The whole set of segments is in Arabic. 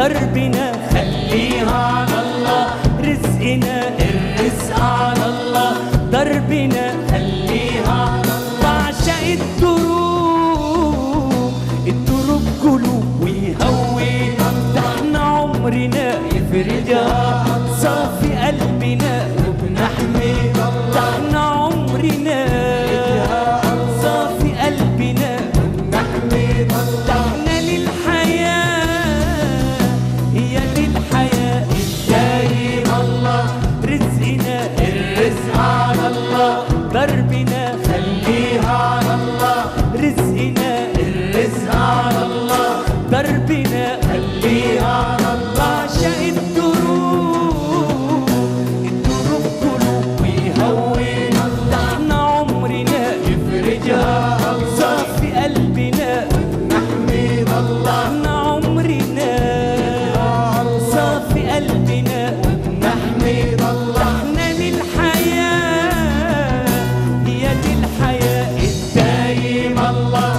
دربنا خليها على الله، رزقنا الرزق على الله، دربنا خليها على الله. بعشق الدروب قلوب ويهون، ده احنا عمرنا يفرجها، صافي قلبنا وبنحمد الله، ده احنا عمرنا صافي قلبنا وبنحمد الله. احنا للحياة هي للحياة الدايم الله، رزقنا الرزق على الله، دربنا خليها على الله، رزقنا الرزق على الله، دربنا خليها على الله. بعشق الدروب قلوب ويهون، ده احنا عمرنا يفرجها، صافي قلبنا نحمد الله، احنا عمرنا صافي قلبنا نحمد الله. احنا للحياة هي للحياة الدايم الله.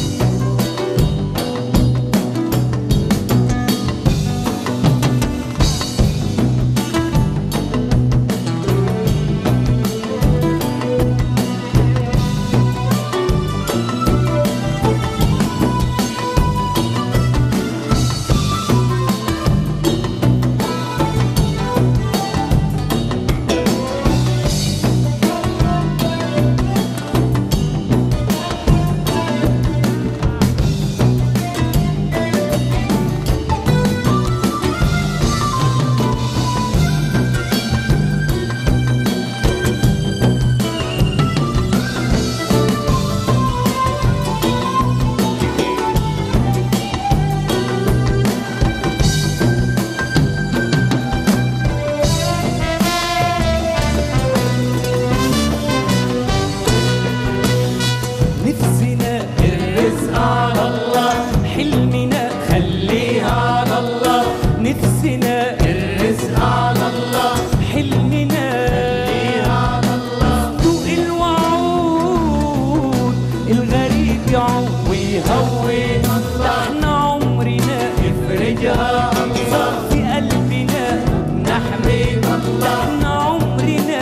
نفسنا الرزق على الله، حلمنا خليها على الله، نفسنا الرزق على الله، حلمنا خليها على الله. ذوق الوعود الغريب يعود ويهون، ده احنا عمرنا يفرجها، صافي قلبنا نحمد الله، احنا عمرنا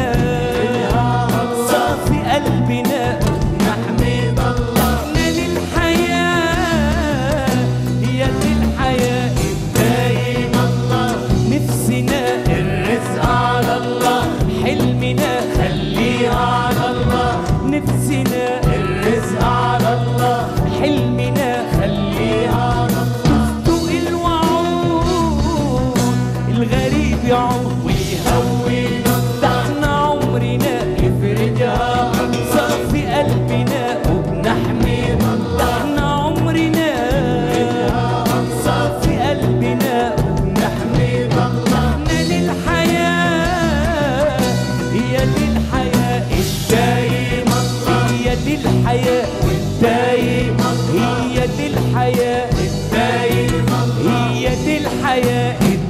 صافي قلبنا نحمد الله. احنا للحياة هي للحياة الدايم الله، نفسنا الرزق على الله، حلمنا خليها على الله، نفسنا الرزق على الله، حلمنا خليها على الله. ذوق الوعود الغريب يعود ويهون، ده احنا عمرنا يفرجها، صافي قلبنا وبنحمد الله، احنا عمرنا صافي قلبنا وبنحمد الله. احنا للحياة هي للحياة الدايم الله، هي للحياة الدايم، هي للحياة الدايم، هي للحياة